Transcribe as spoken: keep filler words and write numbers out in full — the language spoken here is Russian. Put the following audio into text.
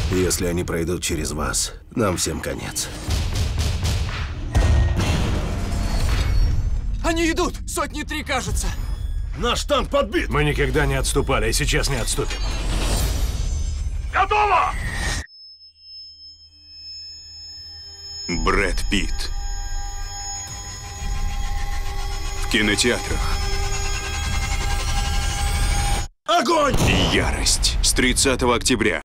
Если они пройдут через вас, нам всем конец. Они идут! Сотни три, кажется! Наш танк подбит! Мы никогда не отступали, и сейчас не отступим. Готово! Брэд Питт. В кинотеатрах. Огонь! Ярость. С тридцатого октября.